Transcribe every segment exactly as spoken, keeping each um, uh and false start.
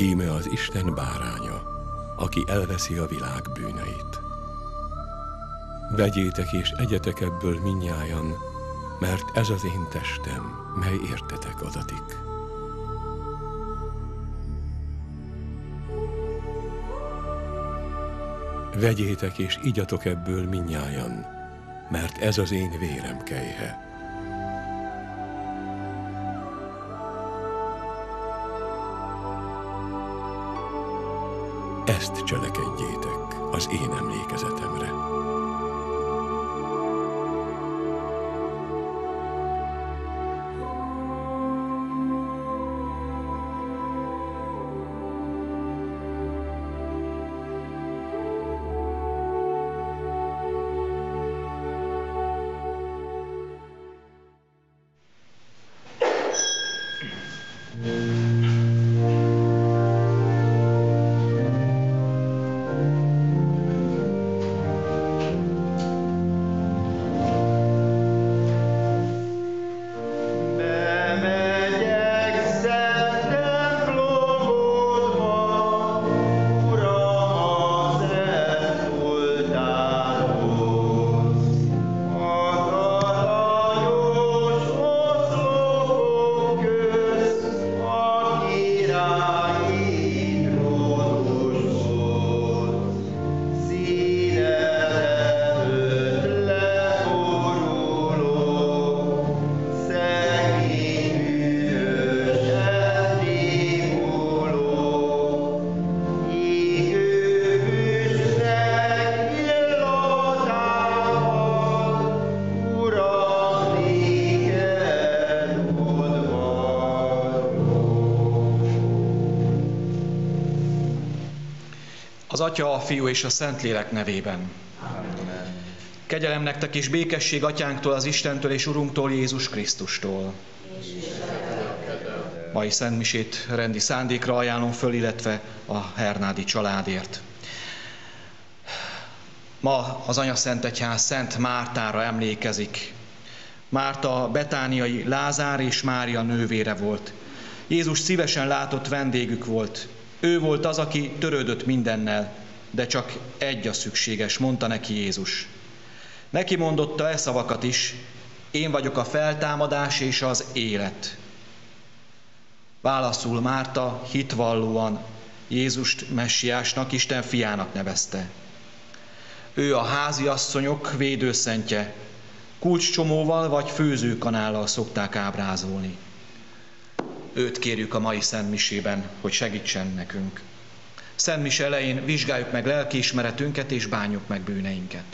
Íme az Isten báránya, aki elveszi a világ bűneit. Vegyétek és egyetek ebből mindnyájan, mert ez az én testem, mely értetek adatik. Vegyétek és igyatok ebből mindnyájan, mert ez az én vérem kelyhe. Ezt cselekedjétek az én emlékezetemre. Az Atya, a Fiú és a Szentlélek nevében. Amen. Kegyelem nektek és békesség Atyánktól, az Istentől és Urunktól, Jézus Krisztustól. Mai szentmisét rendi szándékra ajánlom föl, illetve a hernádi családért. Ma az Anyaszentegyház Szent Mártára emlékezik. Márta betániai Lázár és Mária nővére volt. Jézus szívesen látott vendégük volt. Ő volt az, aki törődött mindennel, de csak egy a szükséges, mondta neki Jézus. Neki mondotta e szavakat is: én vagyok a feltámadás és az élet. Válaszul Márta hitvallóan Jézust messiásnak, Isten fiának nevezte. Ő a háziasszonyok védőszentje, kulcscsomóval vagy főzőkanállal szokták ábrázolni. Őt kérjük a mai szentmisében, hogy segítsen nekünk. Szentmise elején vizsgáljuk meg lelkiismeretünket és bánjuk meg bűneinket.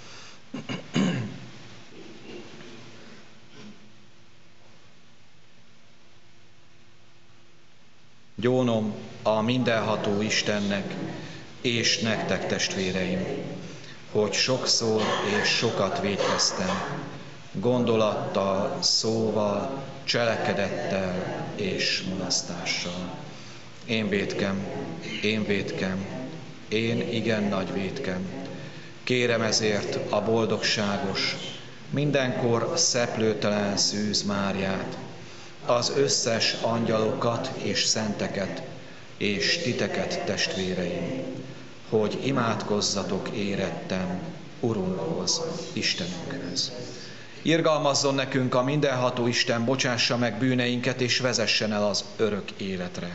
Gyónom a mindenható Istennek és nektek, testvéreim, hogy sokszor és sokat vétkeztem, gondolattal, szóval, cselekedettel és mulasztással. Én vétkem, én vétkem, én igen nagy vétkem. Kérem ezért a boldogságos, mindenkor szeplőtelen Szűz Máriát, az összes angyalokat és szenteket, és titeket, testvéreim, hogy imádkozzatok érettem Urunkhoz, Istenünkhöz. Irgalmazzon nekünk a mindenható Isten, bocsássa meg bűneinket, és vezessen el az örök életre.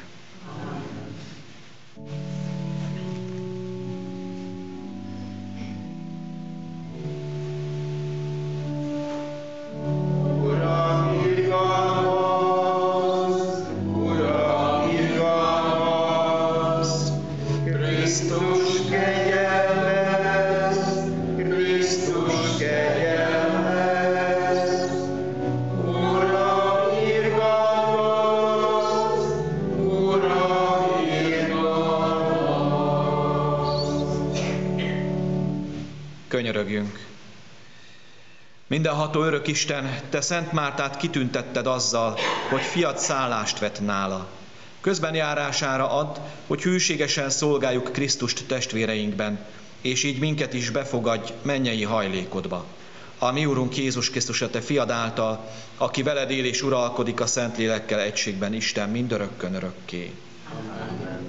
Könyörögjünk. Mindenható örök Isten, te Szent Mártát kitüntetted azzal, hogy fiad szállást vett nála. Közbenjárására add, hogy hűségesen szolgáljuk Krisztust testvéreinkben, és így minket is befogadj mennyei hajlékodba. A mi Urunk Jézus Krisztus, a te fiad által, aki veled él és uralkodik a Szentlélekkel egységben, Isten mindörökkön örökké. Amen.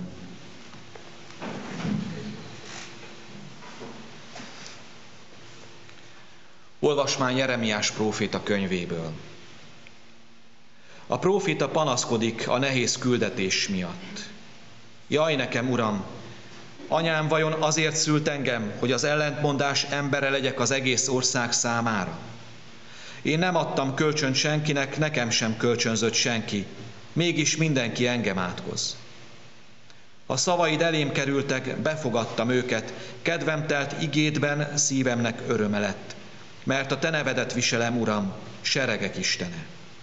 Olvasmány Jeremiás próféta könyvéből. A próféta panaszkodik a nehéz küldetés miatt. Jaj nekem, Uram, anyám vajon azért szült engem, hogy az ellentmondás embere legyek az egész ország számára? Én nem adtam kölcsönt senkinek, nekem sem kölcsönzött senki, mégis mindenki engem átkoz. A szavaid elém kerültek, befogadtam őket, kedvem telt igédben, szívemnek öröme lett, mert a te nevedet viselem, Uram, seregek Istene.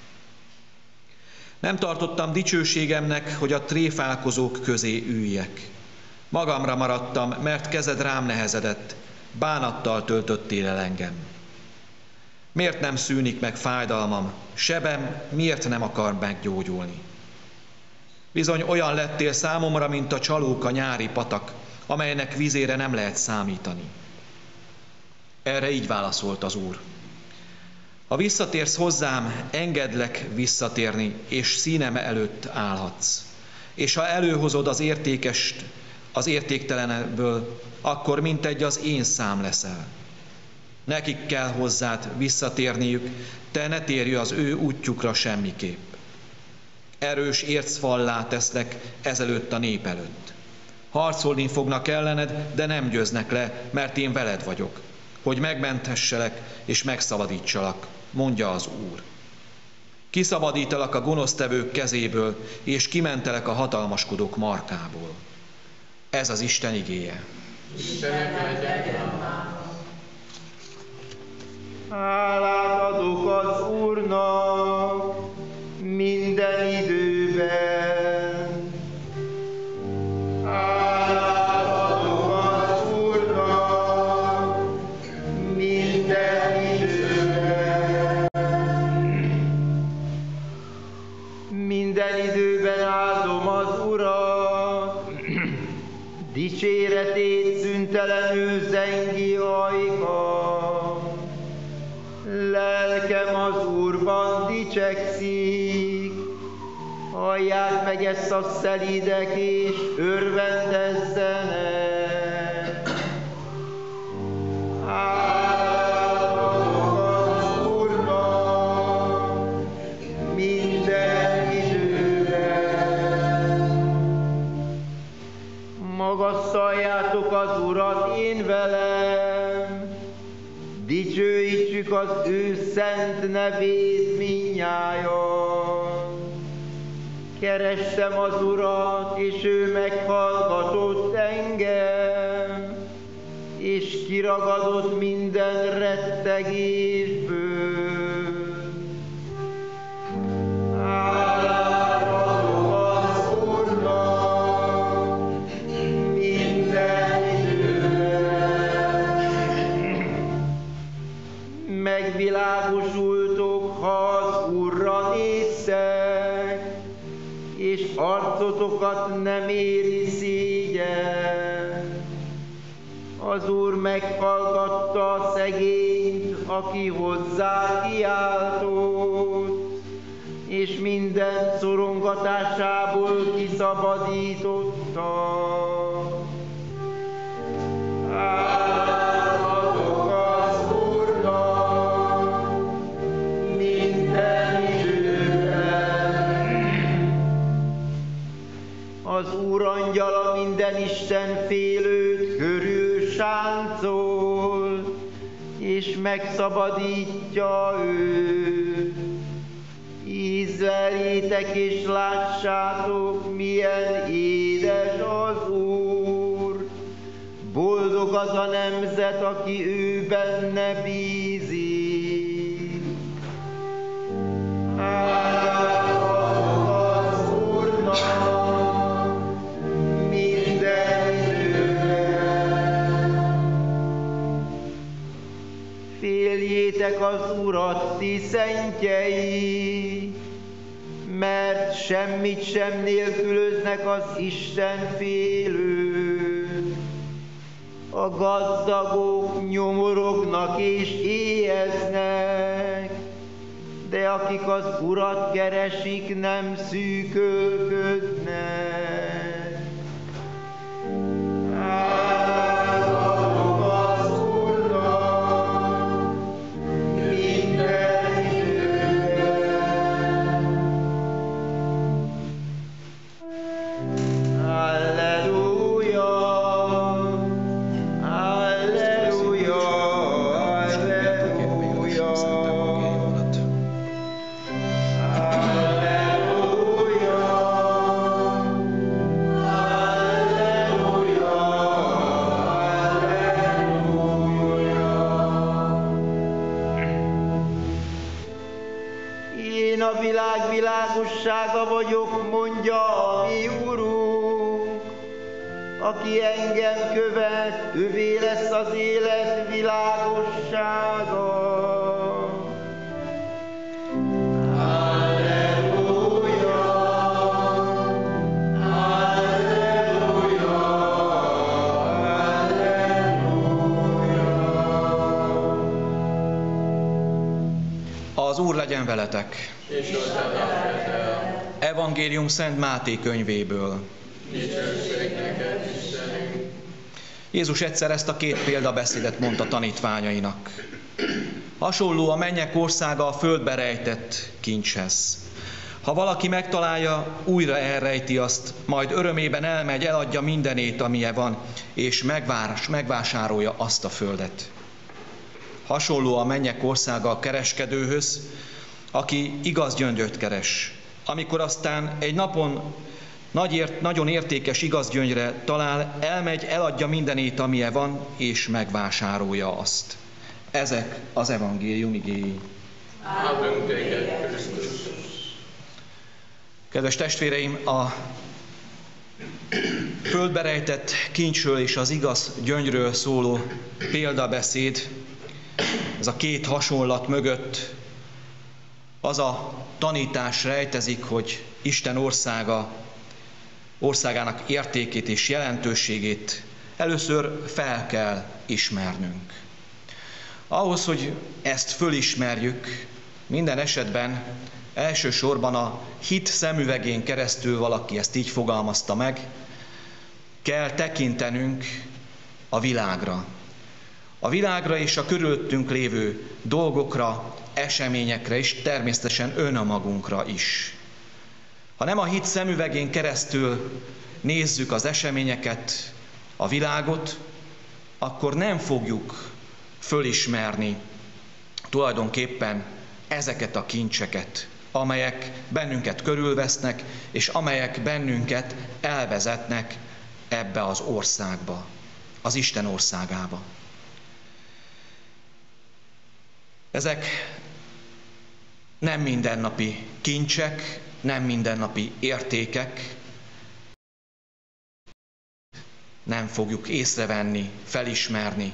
Nem tartottam dicsőségemnek, hogy a tréfálkozók közé üljek. Magamra maradtam, mert kezed rám nehezedett, bánattal töltöttél el engem. Miért nem szűnik meg fájdalmam, sebem miért nem akar meggyógyulni? Bizony olyan lettél számomra, mint a csalóka nyári patak, amelynek vízére nem lehet számítani. Erre így válaszolt az Úr. Ha visszatérsz hozzám, engedlek visszatérni, és színem előtt állhatsz. És ha előhozod az értékest az értéktelenből, akkor mintegy az én szám leszel. Nekik kell hozzád visszatérniük, te ne térj az ő útjukra semmiképp. Erős ércfallá teszlek ezelőtt a nép előtt. Harcolni fognak ellened, de nem győznek le, mert én veled vagyok, hogy megmenthesselek és megszabadítsalak, mondja az Úr. Kiszabadítalak a gonosztevők kezéből, és kimentelek a hatalmaskodók markából. Ez az Isten igéje. Hálát adok az Úrnak minden időben. Hálát adok az Úrnak minden időben. Minden időben áldom az Urat, dicséretét szüntelenül zengi ajka. Lelkem az Úrban dicsekszik, hallják meg ezt a szelídek, és örvendezzenek. Hálát adok az Úrnak minden időben. Magasszaljátok az Urat én velem, dicsőítsük az ő szent nevét minnyájan. Kerestem az Urat, és ő meghallgatott engem, és kiragadott minden rettegésből. Hálát adok az Úrnak minden megvilágosultok, ha az Úrra néztek, és arcotokat nem éri szégyen. Az Úr meghallgatta a szegényt, aki hozzá kiáltott, és minden szorongatásából kiszabadította. Hálát adok az Úrnak minden időben. Az Úr angyala minden Isten félőt körül sáncol, és megszabadítja őt. Ízleljétek és lássátok, milyen édes az Úr. Boldog az a nemzet, aki ő benne bízik. Hálát adok az Úrnak minden időben. Féljétek az Urat, ti szentjei, mert semmit sem nélkülöznek az Isten félők. A gazdagok nyomorognak és éheznek, de akik az Urat keresik, nem szűkölködnek. Hálát adok az Úrnak Én a világ világossága vagyok, mondja a mi Urunk. Aki engem követ, ővé lesz az élet világossága. Az Úr legyen veletek! És Evangélium Szent Máté könyvéből. Jézus egyszer ezt a két példabeszédet mondta tanítványainak. Hasonló a mennyek országa a földbe rejtett kincshez. Ha valaki megtalálja, újra elrejti azt, majd örömében elmegy, eladja mindenét, amilyen van, és megvás, megvásárolja azt a földet. Hasonló a mennyek országa a kereskedőhöz, aki igaz gyöngyöt keres. Amikor aztán egy napon nagy ért, nagyon értékes igaz gyöngyre talál, elmegy, eladja mindenét, amilyen van, és megvásárolja azt. Ezek az evangélium igéi. Áldunk téged, Krisztus! Kedves testvéreim, a földbe rejtett kincsről és az igaz gyöngyről szóló példabeszéd, ez a két hasonlat mögött az a tanítás rejtezik, hogy Isten országa, országának értékét és jelentőségét először fel kell ismernünk. Ahhoz, hogy ezt fölismerjük, minden esetben elsősorban a hit szemüvegén keresztül, valaki ezt így fogalmazta meg, kell tekintenünk a világra. A világra és a körülöttünk lévő dolgokra, eseményekre és természetesen önmagunkra is. Ha nem a hit szemüvegén keresztül nézzük az eseményeket, a világot, akkor nem fogjuk fölismerni tulajdonképpen ezeket a kincseket, amelyek bennünket körülvesznek, és amelyek bennünket elvezetnek ebbe az országba, az Isten országába. Ezek nem mindennapi kincsek, nem mindennapi értékek, nem fogjuk észrevenni, felismerni,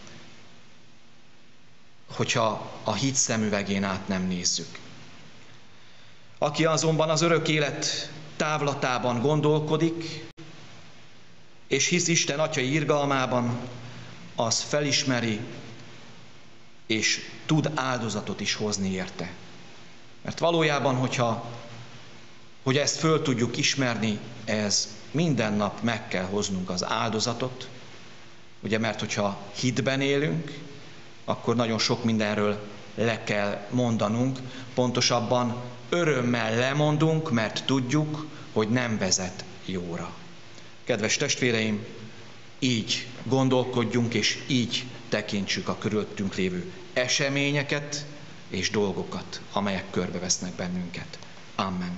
hogyha a hit szemüvegén át nem nézzük. Aki azonban az örök élet távlatában gondolkodik, és hisz Isten atyai irgalmában, az felismeri, és tud áldozatot is hozni érte. Mert valójában, hogyha hogy ezt föl tudjuk ismerni, ez minden nap meg kell hoznunk az áldozatot, ugye, mert hogyha hitben élünk, akkor nagyon sok mindenről le kell mondanunk, pontosabban örömmel lemondunk, mert tudjuk, hogy nem vezet jóra. Kedves testvéreim, így gondolkodjunk, és így tekintsük a körülöttünk lévő eseményeket és dolgokat, amelyek körbevesznek bennünket. Amen.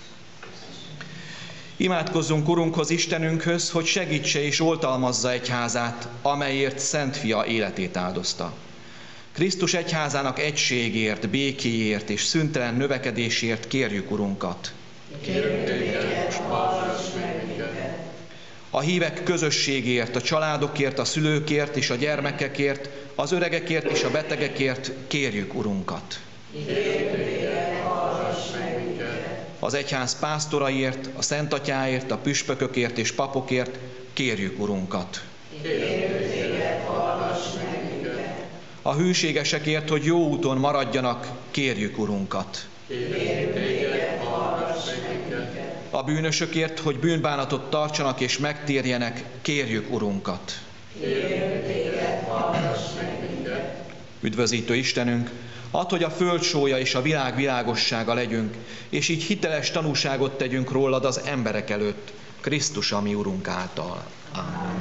Imádkozzunk Urunkhoz, Istenünkhöz, hogy segítse és oltalmazza egyházát, amelyért Szent Fia életét áldozta. Krisztus egyházának egységért, békéért és szüntelen növekedésért kérjük Urunkat. Kérünk téged, most hallgass meg minket. A hívek közösségért, a családokért, a szülőkért és a gyermekekért, az öregekért és a betegekért kérjük Urunkat. Kérünk téged, hallgass meg minket. Az egyház pásztoraiért, a szentatyáért, a püspökökért és papokért kérjük Urunkat. Kérünk téged, hallgass meg minket. A hűségesekért, hogy jó úton maradjanak, kérjük Urunkat. Kérünk téged, hallgass meg minket. A bűnösökért, hogy bűnbánatot tartsanak és megtérjenek, kérjük Urunkat. Kérünk téged, hallgass meg minket. Üdvözítő Istenünk, add, hogy a föld sója és a világ világossága legyünk, és így hiteles tanúságot tegyünk rólad az emberek előtt, Krisztus a mi Urunk által. Amen.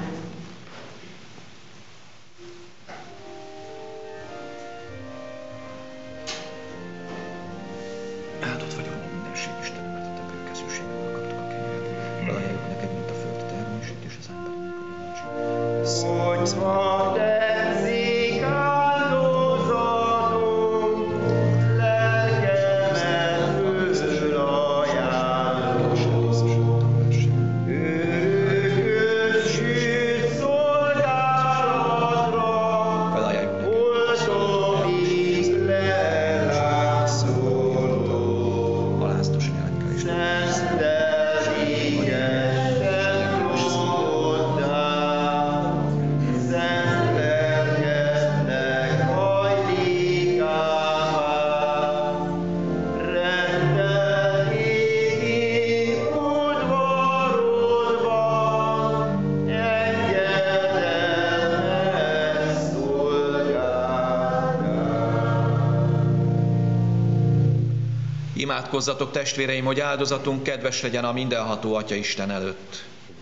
Áldott vagy a mindenség Istenem, mert a te bő kezűségből kaptuk a kenyeret. Ajánljuk neked, mint a föld termését és az embernek a gyümölcsét. Hogy ma tetszik áldozatom, lelkemet Imádkozzatok, testvéreim, hogy áldozatunk kedves legyen a mindenható Atya Isten előtt.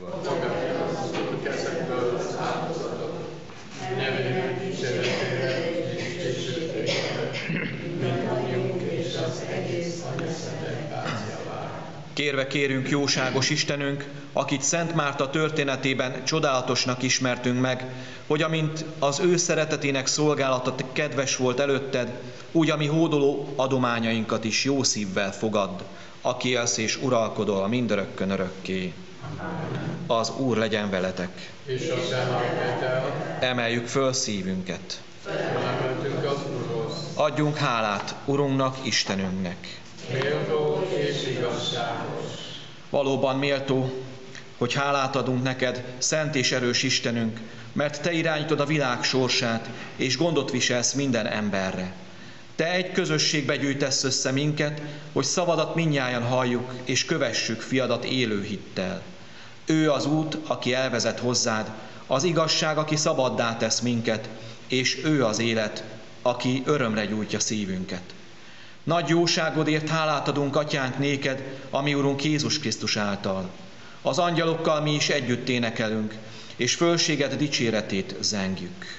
Kérve kérünk, jóságos Istenünk, akit Szent Márta történetében csodálatosnak ismertünk meg, hogy amint az ő szeretetének szolgálata kedves volt előtted, úgy a mi hódoló adományainkat is jó szívvel fogadd, aki élsz és uralkodol mindörökkön örökké. Az Úr legyen veletek. És a te Emeljük föl szívünket. Felemeltünk az Úrhoz. Adjunk hálát Urunknak, Istenünknek. Méltó és igazságos. Valóban méltó, hogy hálát adunk neked, szent és erős Istenünk, mert te irányítod a világ sorsát, és gondot viselsz minden emberre. Te egy közösségbe gyűjtesz össze minket, hogy szavadat mindnyájan halljuk, és kövessük fiadat élő hittel. Ő az út, aki elvezet hozzád, az igazság, aki szabaddá tesz minket, és ő az élet, aki örömre gyújtja szívünket. Nagy jóságodért hálát adunk, Atyánk, néked, a mi Urunk Jézus Krisztus által. Az angyalokkal mi is együtt énekelünk, és fölséged dicséretét zengjük.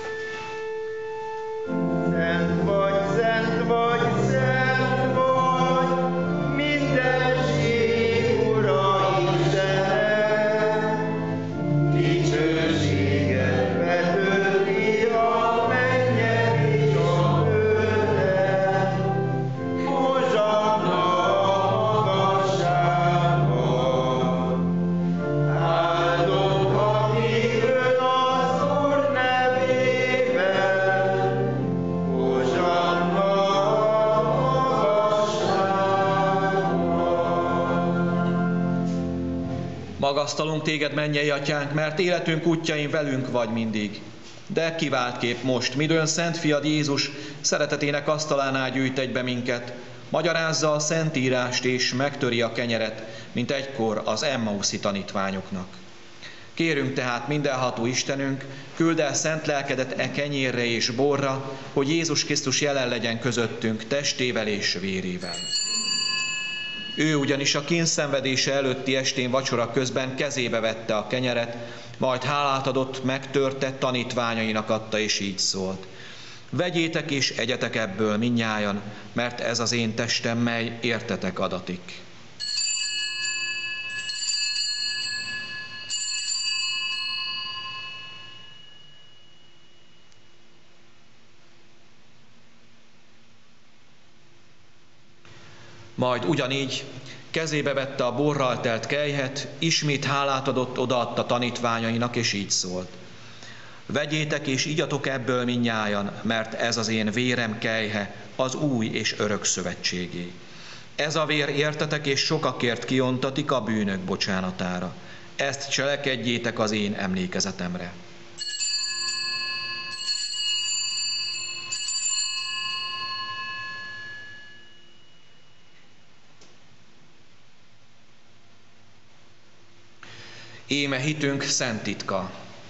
Szent vagy, szent vagy, szent vagy, mindenség Ura Istenem, dicsőséget betölti a mennyet és a földet, hozsanna a magasságban. Áldott, aki jön az Úr nevében, hozsanna a magasságban. Magasztalunk téged, mennyei Atyánk, mert életünk útjain velünk vagy mindig. De kiváltképp most, midőn Szent Fiad Jézus szeretetének asztalánál gyűjt egybe minket, magyarázza a Szentírást és megtöri a kenyeret, mint egykor az Emmauszi tanítványoknak. Kérünk tehát, mindenható Istenünk, küld el szent lelkedet e kenyérre és borra, hogy Jézus Krisztus jelen legyen közöttünk testével és vérével. Ő ugyanis a kínszenvedése előtti estén vacsora közben kezébe vette a kenyeret, majd hálát adott, megtörte, tanítványainak adta, és így szólt: vegyétek és egyetek ebből mindnyájan, mert ez az én testem, mely értetek adatik. Majd ugyanígy kezébe vette a borral telt kelyhet, ismét hálát adott, odaadta tanítványainak, és így szólt: vegyétek és igyatok ebből mindnyájan, mert ez az én vérem kelyhe, az új és örök szövetségé. Ez a vér értetek és sokakért kiontatik a bűnök bocsánatára. Ezt cselekedjétek az én emlékezetemre. Íme hitünk szent titka.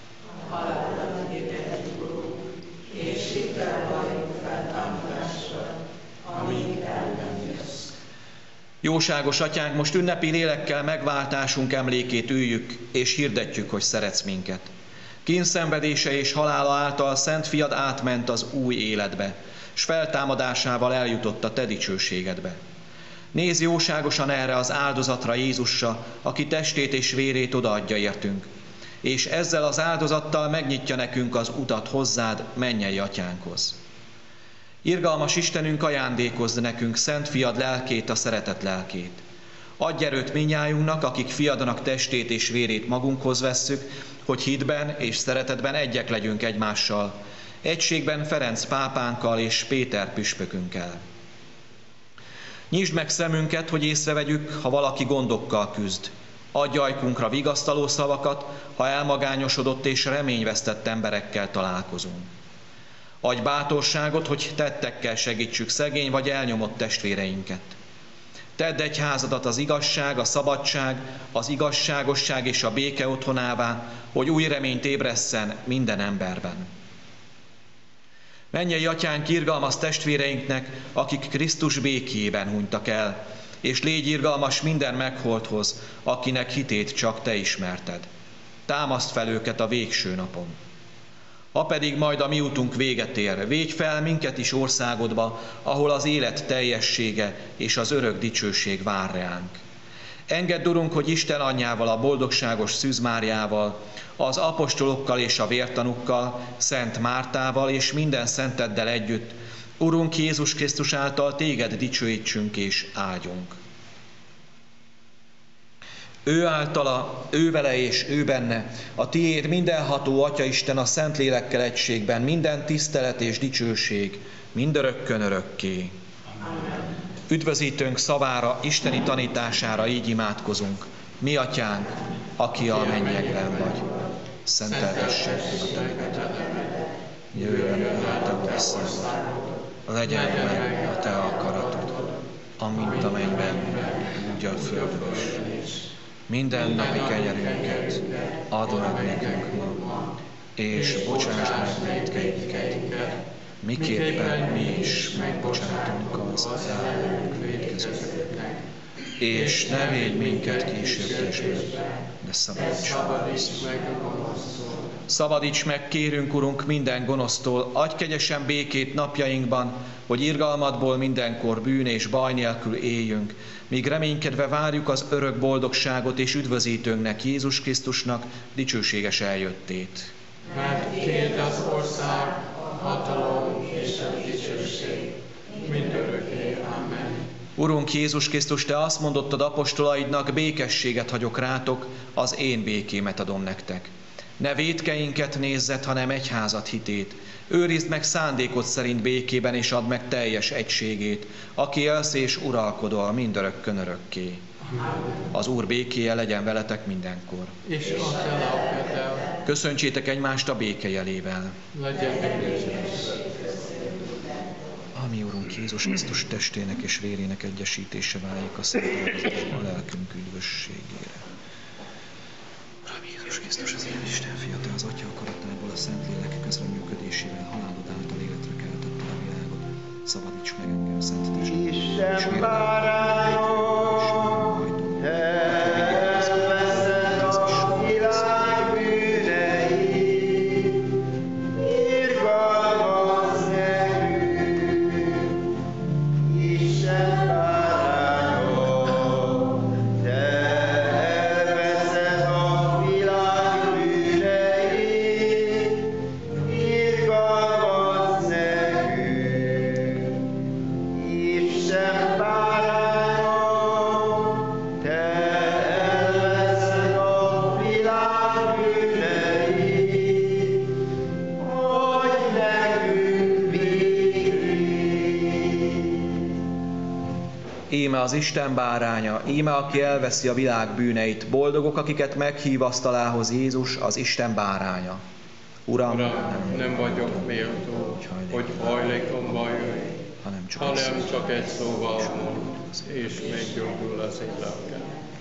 Jóságos Atyánk, most ünnepi lélekkel megváltásunk emlékét üljük, és hirdetjük, hogy szeretsz minket. Kínszenvedése és halála által Szent Fiad átment az új életbe, s feltámadásával eljutott a te dicsőségedbe. Nézz jóságosan erre az áldozatra Jézusra, aki testét és vérét odaadja értünk, és ezzel az áldozattal megnyitja nekünk az utat hozzád, mennyei Atyánkhoz. Irgalmas Istenünk, ajándékozz nekünk Szent Fiad lelkét, a szeretet lelkét. Adj erőt mindnyájunknak, akik fiadnak testét és vérét magunkhoz vesszük, hogy hitben és szeretetben egyek legyünk egymással, egységben Ferenc pápánkkal és Péter püspökünkkel. Nyisd meg szemünket, hogy észrevegyük, ha valaki gondokkal küzd. Adj ajkunkra vigasztaló szavakat, ha elmagányosodott és reményvesztett emberekkel találkozunk. Adj bátorságot, hogy tettekkel segítsük szegény vagy elnyomott testvéreinket. Tedd egyházadat az igazság, a szabadság, az igazságosság és a béke otthonává, hogy új reményt ébresszen minden emberben. Mennyei Atyánk, irgalmaz testvéreinknek, akik Krisztus békéjében hunytak el, és légy irgalmas minden megholthoz, akinek hitét csak Te ismerted. Támaszt fel őket a végső napon. Ha pedig majd a mi utunk véget ér, védj fel minket is országodba, ahol az élet teljessége és az örök dicsőség vár ránk. Engedd, Urunk, hogy Isten anyjával, a boldogságos Szűz Máriával, az apostolokkal és a vértanukkal, Szent Mártával és minden szenteddel együtt, Urunk Jézus Krisztus által Téged dicsőítsünk és áldjunk. Ő általa, ő vele és ő benne, a Tiéd mindenható Atyaisten a Szentlélekkel egységben, minden tisztelet és dicsőség, mindörökkön örökké. Amen. Üdvözítőnk szavára, isteni tanítására így imádkozunk. Mi Atyánk, aki a mennyekben vagy, szenteltessék a Te neved. Jöjjön el a Te országod, legyen meg a Te akaratod, amint a mennyben, úgy a földön is. Minden napi kenyerünket add meg nekünk ma, és bocsáss meg vétkeinket, miképpen mi is megbocsátunk az ellenünk vétkezőknek. És ne védj minket kísértésbe, de szabadíts meg a gonosztól. Szabadíts meg, kérünk, Urunk, minden gonosztól, adj kegyesen békét napjainkban, hogy irgalmadból mindenkor bűn és baj nélkül éljünk, míg reménykedve várjuk az örök boldogságot és üdvözítőnknek, Jézus Krisztusnak dicsőséges eljöttét. Mert Tiéd az ország, a hatalom és a dicsőség, mindörökké. Amen. Urunk Jézus Krisztus, Te azt mondottad apostolaidnak, békességet hagyok rátok, az én békémet adom nektek. Ne vétkeinket nézzed, hanem egyházat hitét. Őrizd meg szándékod szerint békében, és add meg teljes egységét, aki élsz és uralkodol mindörökkön örökké. Az Úr békéje legyen veletek mindenkor. És a Te lelkeddel. Köszöntsétek egymást a béke jelével. Legyen A mi Urunk Jézus Krisztus testének és vérének egyesítése váljék a szentélkezésben a lelkünk üdvösségére. Uram Jézus Krisztus, az én Isten fia, Te az Atya akaratából a Szentlélek közreműködésével halálod által életre keltette a világot. Szabadíts meg engem, szent testvér. Isten bárányom, Te elveszed a világ bűneit, irgalmaz nekünk. Isten bárányom, Te elveszed a világ bűneit, irgalmaz nekünk. Isten bárányom, Te elveszed a világ bűneit, adj nekünk békét. Íme az Isten báránya, íme aki elveszi a világ bűneit. Boldogok, akiket meghív asztalához Jézus, az Isten báránya. Uram, Uram, nem, nem vagyok méltó, hogy hajlékomba jöjj, hanem csak, hanem csak egy szóval mond, és meggyógyul az én lelkem.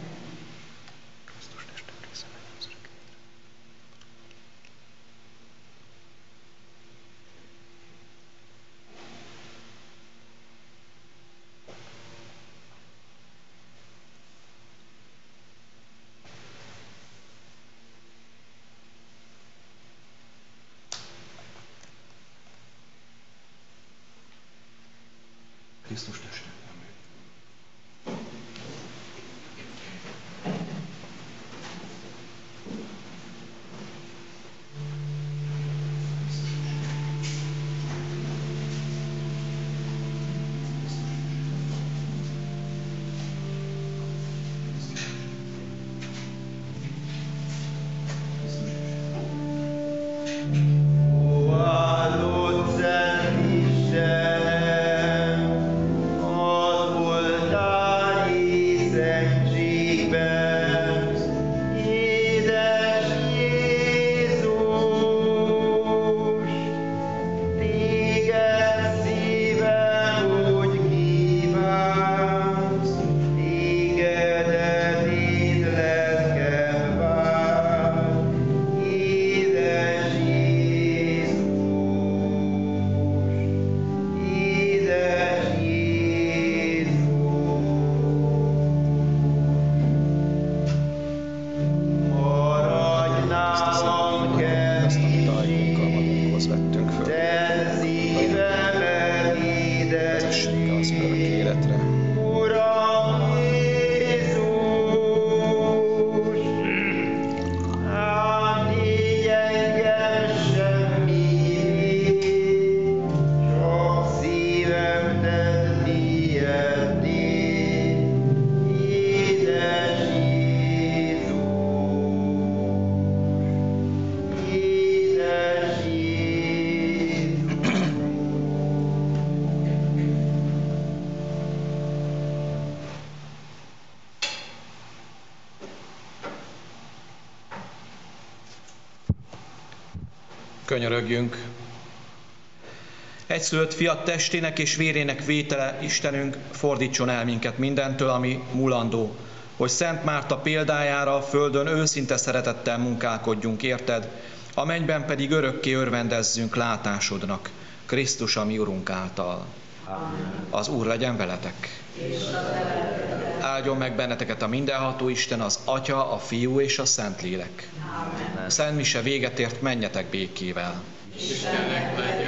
Krisztus teste. Ó, áldott Szent Isten, Könyörögjünk. Egyszülött fiat testének és vérének vétele, Istenünk, fordítson el minket mindentől, ami mulandó, hogy Szent Márta példájára a földön őszinte szeretettel munkálkodjunk érted, a mennyben pedig örökké örvendezzünk látásodnak, Krisztus, a mi Urunk által. Amen. Az Úr legyen veletek. Áldjon meg benneteket a mindenható Isten, az Atya, a Fiú és a Szentlélek. Amen. Szent mise véget ért, menjetek békével. Istennek legyen